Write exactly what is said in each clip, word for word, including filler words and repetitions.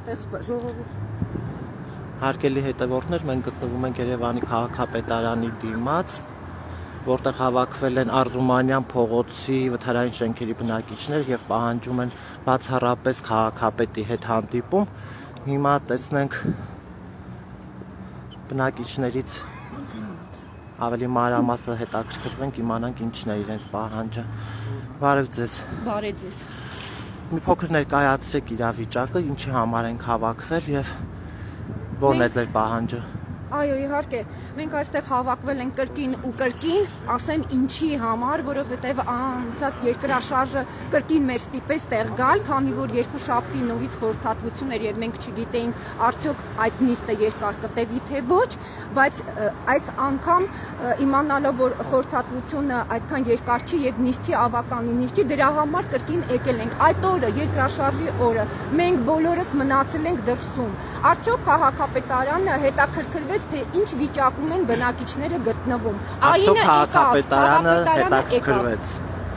այստեղ ժողովուրդ։ Հարգելի հետևորդներ, մենք գտնվում ենք Երևանի քաղաքապետարանի դիմաց, որտեղ հավաքվել են Արզումանյան փողոցի վթարային շենքերի բնակիչներ եւ պահանջում են բացառապես քաղաքապետի հետ հանդիպում։ Հիմա տեսնենք բնակիչներից ավելի մանրամասը հետաքրքրվենք, իմանանք ինչն է իրենց պահանջը։ Բարև ձեզ։ Բարև ձեզ։ Մի փոքր ներկայացրեք իրավիճակը, ինչի համար ենք հավաքվել եւ որն է ձեր պահանջը։ Այո, իհարկե, մենք այստեղ հավաքվել ենք կրկին ու կրկին, ասեմ ինչի համար, որովհետև անցած երկրաշարժը կրկին մեր ստիպեց տեղ գալ, քանի որ երկու շաբթի նորից խորհրդատվություն էր եւ մենք չգիտեինք արդյոք այդ նիստը երկար կտևի թե ոչ, բայց այս անգամ իմանալով որ խորհրդատվությունը այդքան երկար չի եւ նիստի ավականի նիստի, դրա համար կրկին եկել ենք այդ օրը, երկրաշարժի օրը, մենք բոլորս մնացել ենք դրսում։ Արդյոք քաղաքապետարանը հետաքրքրվեց թե ինչ վիճակում են բնակիչները գտնվում։ Արդյոք քաղաքապետարանը հետաքրքրվեց։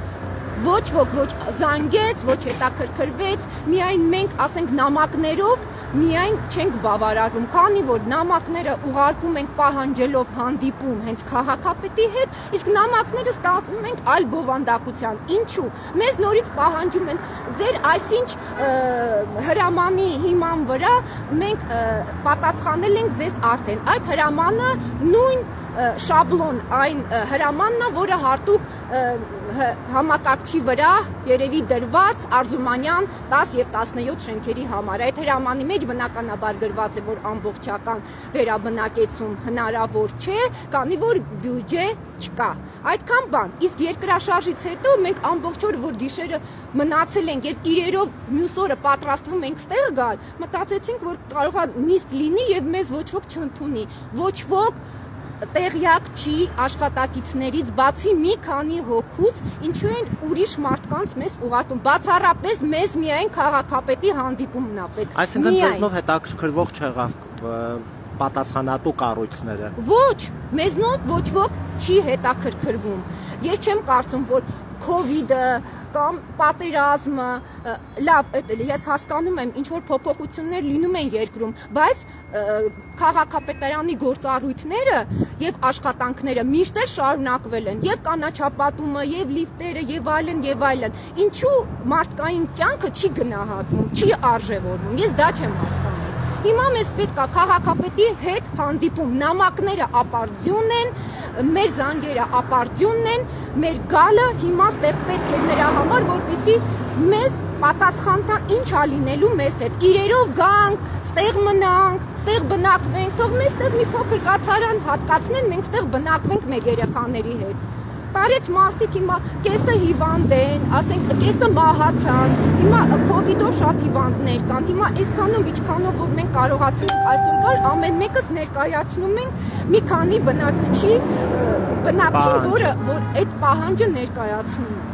Ոչ ոք ոչ զանգեց, ոչ հետաքրքրվեց, միայն մենք ասենք նամակներով միայն չենք բավարարում, քանի որ նամակները ուղարկում ենք պահանջելով հանդիպում հենց քաղաքապետի հետ, իսկ նամակները ստանում ենք այլ բովանդակության։ Ինչու՞։ Մեզ նորից պահանջում են ձեր այսինչ հրամանի հիման վրա մենք պատասխանել ենք ձեզ արդեն։ Այդ հրամանը նույն շաբլոն այն հրամանն է, որը հատուկ համակարգչի վրա երևի դրված Արզումանյան դաս եւ տասնյոթ շենքերի համար։ Այդ հրամանի մեջ բնականաբար գրված է, որ ամբողջական վերաբնակեցում հնարավոր չէ, քանի որ բյուջե չկա։ Այդքան բան։ Իսկ երկրաշարժից հետո մենք ամբողջ օր որ գիշերը մնացել ենք եւ իրերով մյուս օրը պատրաստվում ենք ստեղ գալ, մտածեցինք, որ կարող է նիստ լինի եւ մեզ ոչ ոք չընդունի։ Ոչ ոք տեղյակ չի աշխատակիցներից, բացի մի քանի հոգուց, ինչու են ուրիշ մարդկանց մեզ ուղարկում, բացառապես մեզ միայն քաղաքապետի հանդիպումն է պետք։ Այսինքն ձեզնով հետաքրքրվող չեղավ պատասխանատու կառույցները։ Ոչ, մեզնով ոչ ոք չի հետաքրքրվում։ Ես չեմ կարծում, որ քովիդը կամ պատերազմը, լավ, ես հասկանում եմ, ինչ որ փոփոխություններ լինում են երկրում, բայց քաղաքապետարանի գործառույթները եւ աշխատանքները միշտ է շարունակվել են, եւ կանաչապատումը, եւ լիֆտերը, եւ այլն, եւ այլն։ Ինչու մարդկային կյանքը չի գնահատվում, չի արժևորվում։ Ես դա չեմ հասկանում։ Հիմա մեզ պետք է քաղաքապետի հետ հանդիպում, նամակները ապարդյուն են, մեր զանգերը ապարդյունն են, մեր գալը հիմա ստեղ պետք է նրա համար, որպեսզի մեզ պատասխան տան ինչ ա լինելու մեզ հետ։ Իրերով գանք, ստեղ մնանք, ստեղ բնակվենք, թող մեզ ստեղ մի փոքր կացարան հատկացնեն, մենք ստեղ բնակվենք մեր երեխաների հետ։ Տարեց մարդիկ հիմա կեսը հիվանդ են, ասենք կեսը մահացան, հիմա քովիդով շատ հիվանդներ կան, հիմա այսքանով ինչքանով որ մենք կարողացել ենք այսօր գալ, ամեն մեկս ներկայացնում ենք մի քանի բնակչի, բնակչին, որը որ այդ պահանջը ներկայացնում է։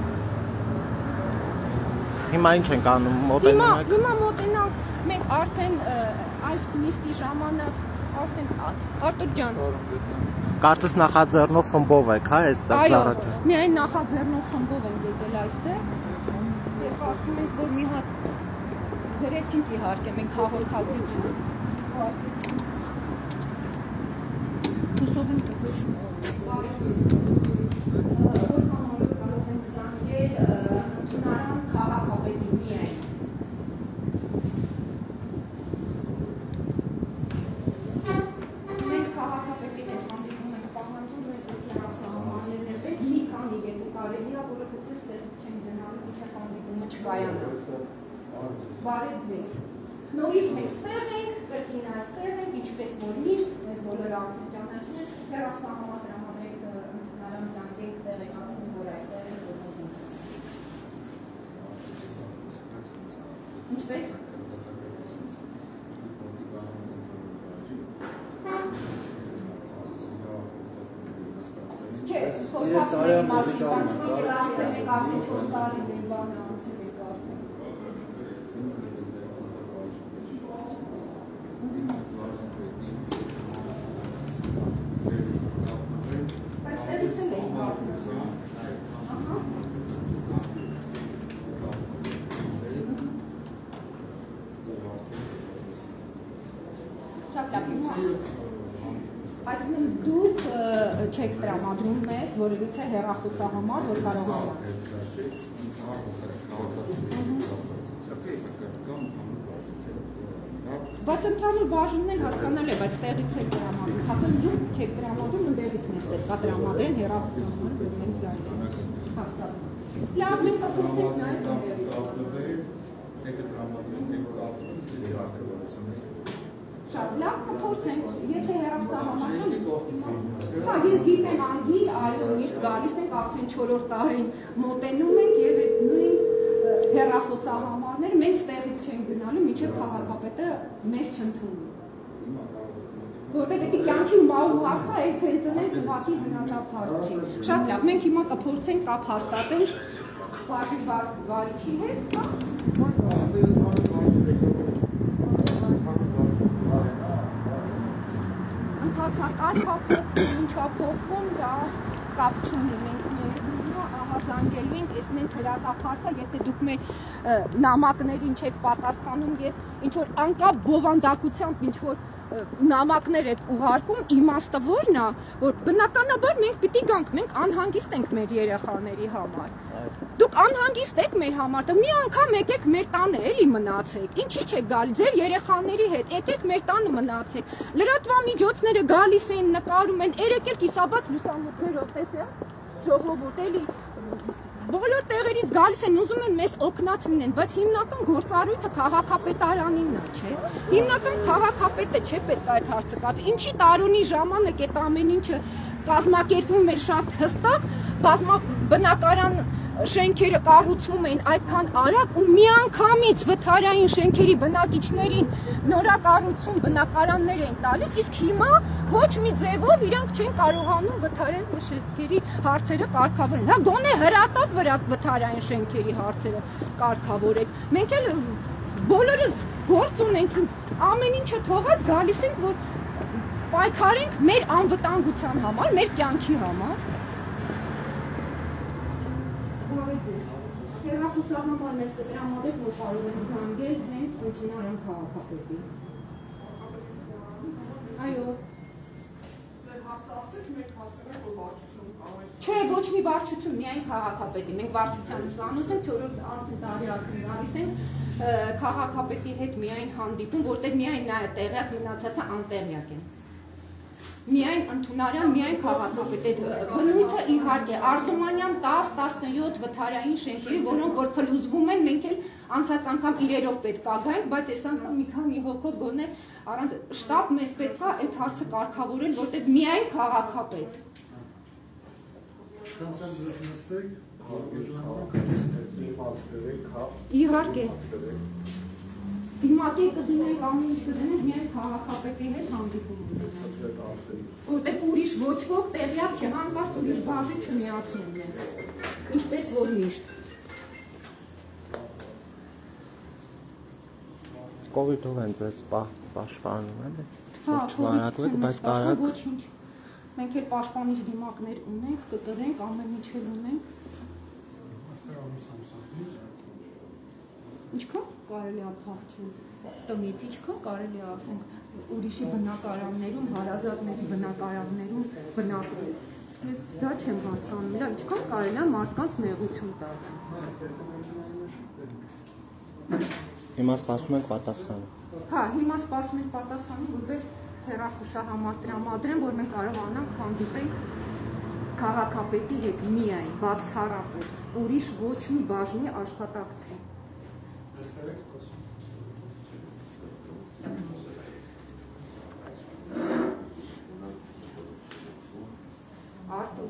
Հիմա ինչ ենք անում, մոտենանք։ Հիմա մոտենանք, մենք արդեն այս նիստի ժամանակ արդեն Արտուր ջան Կարծես նախաձեռնող խմբով եք, հա, այստեղ առաջ։ Այո, միայն նախաձեռնող խմբով ենք եկել այստեղ։ Եվ կարծում ենք, որ մի հատ գրեցինք իհարկե մենք հաղորդագրություն։ Հուսով եմ քաղաքապետի միայն։ Բարև ձեզ։ Նորից մենք ստեղ ենք, կրկին այստեղ ենք, ինչպես որ միշտ, մեզ բոլորը ճանաչում են, հեռախոսահամադրամարեք ընդունարան զանգենք տեղեկացնում, որ այստեղ ենք, որ մեզ ենք։ Ինչպես։ Չէ, խորհրդացի մեկ մասի, բայց մենք արդեն ենք արդեն չորս տարի դեր բանը անցել ենք արդեն։ Շատ լավ, հիմա Բայց դուք չեք տրամադրում մեզ որևիցե հեռախոսահամար, որ կարողանա։ Բայց ընդհանուր բաժինն էլ հասկանալի է, բայց տեղից եք տրամադրում։ Հատում դուք չեք տրամադրում, ընդեղից մեզ պետք է տրամադրեն հեռախոսահամար, որ մենք զայնենք։ Հասկացա։ Լավ, մենք կփորձենք նայել Շատ լավ կփորձենք, եթե հեռախոսահամարն Հա, ես գիտեմ անգիր, այո, միշտ գալիս ենք, արդեն չորրորդ տարին մոտենում ենք եւ այդ նույն հեռախոսահամարները մենք ստեղից չենք գնալու, մինչև քաղաքապետը մեզ չընդունի։ Որտեղ դա կյանքի ու մահու հարցը է, ցենցնենք ուղղակի հնարավոր չի։ Շատ լավ, մենք հիմա կփորձենք կապ հաստատենք բաժի վարիչի հետ, հա։ Ընդհանրական փոխվում, ինչա փոխվում, դա կապ չունի, մենք ներդրումը ահա զանգելու ենք, ես մենք հրատապարտ է, եթե դուք մեր նամակներին չեք պատասխանում եւ ինչ որ անկապ բովանդակությամբ ինչ որ նամակներ եք ուղարկում, իմաստը որն է, որ բնականաբար մենք պիտի գանք, մենք անհանգիստ ենք մեր երեխաների համար։ Դուք անհանգիստ եք մեր համար, մի անգամ եկեք մեր տանը էլի մնացեք, ինչի՞ չեք գալի, ձեր երեխաների հետ, եկեք մեր տանը մնացեք, լրատվամիջոցները գալիս են, նկարում են, երեք կիսաբաց լուսամուտներով, տեսեք, ժողովուրդ էլի, բոլոր տեղերից գալիս են, ուզում են մեզ օգնած լինեն, բայց հիմնական գործառույթը քաղաքապետարանինն է, չէ։ Հիմնական քաղաքապետը չէ պետք է այդ հարցը կատարի, ինչի տարօրինի ժամանակ այդ ամեն ինչը կազմակերպվում էր շատ հստակ, բազմաբնակարան շենքերը կառուցվում են այդքան արագ ու միանգամից վթարային շենքերի բնակիչներին նորակառուցում բնակարաններ են տալիս, իսկ հիմա ոչ մի ձևով իրանք չեն կարողանում վթարային շենքերի հարցերը կարգավորել։ Հա գոնե հրատապ վրա վթարային շենքերի հարցերը կարգավորեք։ Մենք էլ բոլորս գործ ունենք, ամեն ինչը թողած գալիս ենք, որ պայքարենք մեր անվտանգության համար, մեր կյանքի համար։ Հեռախոսահամարն ես կտրամադրեք, որ կարող են զանգել հենց ընդունարան քաղաքապետին։ Այո։ Ձեր հարցը ասեք, մենք հասկանանք, որ վարչություն կարող եք։ Չէ, ոչ մի վարչություն, միայն քաղաքապետի։ Մենք վարչությանը ծանոթ ենք, չորրորդ տարի արդեն գալիս ենք քաղաքապետի հետ միայն հանդիպում, որտեղ միայն նա է տեղյակ, մնացածը անտեղյակ են։ Միայն ընդունարան, միայն քաղաքապետ բնույթը իհարկե Արզումանյան տասը տասնյոթ վթարային շենքերի, որոնք որ փլուզվում են, մենք էլ անցած անգամ իրերով պետք է գայինք, բայց այս անգամ մի քանի հոգով գոնե առանց շտաբ մեզ պետք է այդ հարցը կարգավորել, որտեղ միայն քաղաքապետ։ Իհարկե։ Դիմակի կդինենք ամեն ինչ կդնենք, միայն քաղաքապետի հետ հանդիպում ունենանք։ Որտեղ ուրիշ ոչ ոք տեղյակ չէ, հանկարծ ուրիշ բաժի չմիացնեն մեզ, ինչպես որ միշտ։ Կովիդով են ձեզ պաշտպանում, էլի։ Հա, չվարակվեք, բայց կարակ։ Ոչինչ։ Մենք էլ պաշտպանիչ դիմակներ ունենք, կտրենք, ամեն ինչ էլ ունենք։ Ինչքան կարելի է փախչել, տնից ինչքան կարելի է ասենք ուրիշի բնակարաններում, հարազատների բնակարաններում բնակվել։ Ես դա չեմ հասկանում, դա ինչքան կարելի է մարդկանց նեղություն տալ։ Հիմա սպասում ենք պատասխանը։ Հա, հիմա սպասում ենք պատասխանը, որպես հեռախոսահամար տրամադրեն, որ մենք կարողանանք հանդիպենք քաղաքապետի հետ միայն, բացառապես, ուրիշ ոչ մի բաժնի աշխատակցի։ Արտուր։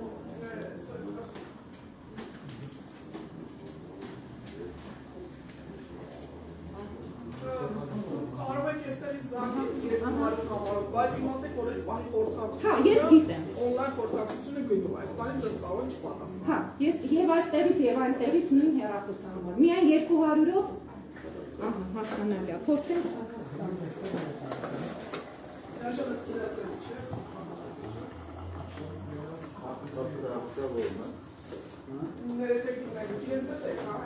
Կարող եք եստերից զանգել երեք հարյուր կամարով, բայց իմացեք, որ այս պանի խորհրդակցությունը, Հա, ես գիտեմ։ Օնլայն խորհրդակցությունը գնում, այս պանին ձեզ կարող են չպատասխանել։ Հա, ես եւ այստեղից եւ այնտեղից նույն հեռախոսահամար։ Միայն երկու հարյուրով, ահա, հասկանալի է, փորձենք Ներեցեք ինքնագիր, ես հետ եք, հա։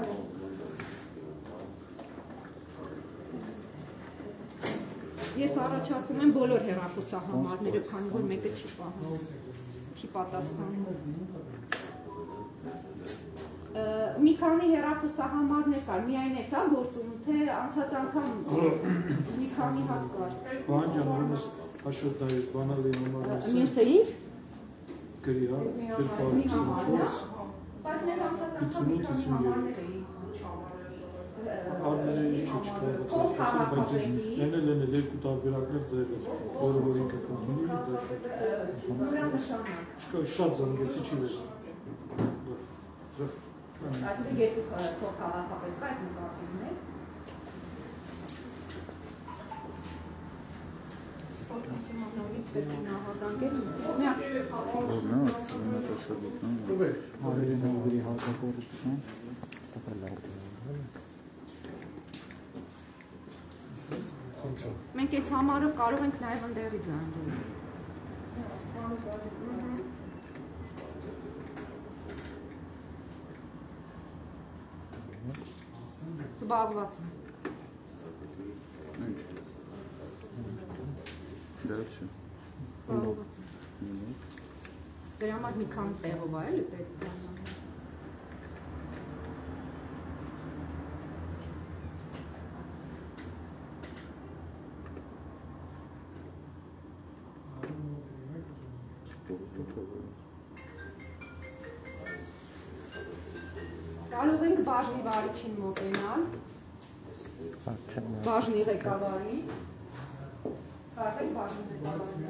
Ես առաջարկում եմ բոլոր հեռախոսահամարները, քանի որ մեկը չի պահում, չի պատասխանում։ Մի քանի հեռախոսահամարներ կար, միայն է սա գործում, թե անցած անգամ մի քանի հատ կար։ Պահանջան ուրեմն հաշվով դայես բանալի նոմարը։ Մյուսը ինչ։ Գրի, հա, գրպահ Բայց մեր անցած անգամ մի քանի համարներ էի։ Հարները ինչ չկարողացած, բայց ես լենել լենել երկու տարբերակներ ձեր ես, որը որ ինքը կնդունի, Ուրա նշանակ։ չկա շատ զանգեցի չի վերս։ Այսինքն երկու փոխ քաղաքապետ կա այդ նկատի ունեք։ Մասնավորից կրկին ահազանգել։ Արևի նավերի հակակոռուպցիոն Մենք այս համարով կարող ենք նաև ընդդերի զանգել։ Զբաղված եմ։ Դեռ չէ։ Դրա համար մի քանի տեղով է, էլի պետք է։ Կարող ենք բաժնի վարիչին մոտենալ, բաժնի ղեկավարին, կարող ենք բաժնի ղեկավարին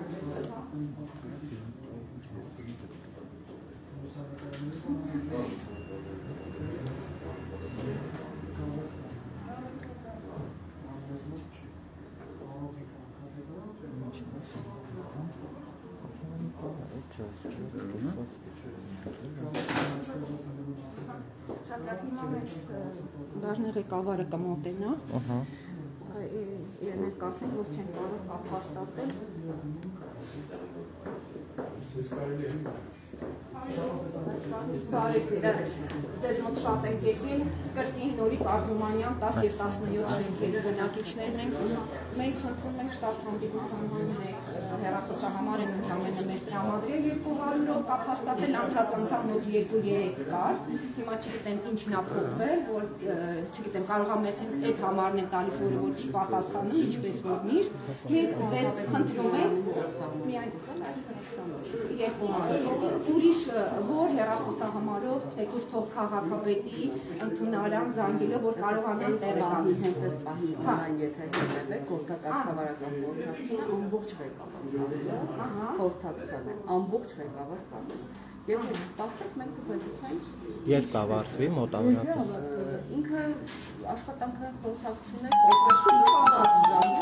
Բաժնի ղեկավարը կմոտենա, իրեն կասեն, որ չեն կարող կապ հաստատել։ Ձեզ մոտ շատ ենք եկել, կրկին Նորիկ Արզումանյան տաս և տասնյոթ շենքերի բնակիչներն ենք, մենք խնդրում ենք շտապ հանդիպման մեկ հեռախոսահամար են ընդամենը մեզ տրամադրել երկու հարյուրով կապ հաստատել, անցած անգամ մոտ երկու-երեք կար, հիմա չգիտեմ ինչն ա փոխվել, որ չգիտեմ կարող է մեզ հենց այդ համարն են տալիս, որը որ չի պատասխանում, ինչպես որ միշտ, մենք ձեզ խնդրում ենք միայն երկու հարյուր, ուրիշ որ հեռախոսահամարով թեկուզ թող քաղաքապետի ընդունարան զանգելով, որ կարողանան տեղեկացնել հենց այս պահի online եթե հետևեք, գործակարգավարական խորհրդին ամբողջ ղեկավար խորհրդակցան է, ամբողջ ղեկավար կազմը։ Եթե սպասեք, մենք կզեկուցենք։ Երբ կավարտվի մոտավորապես։ Ինքը աշխատանքը խորհրդակցություն է կոնկրետ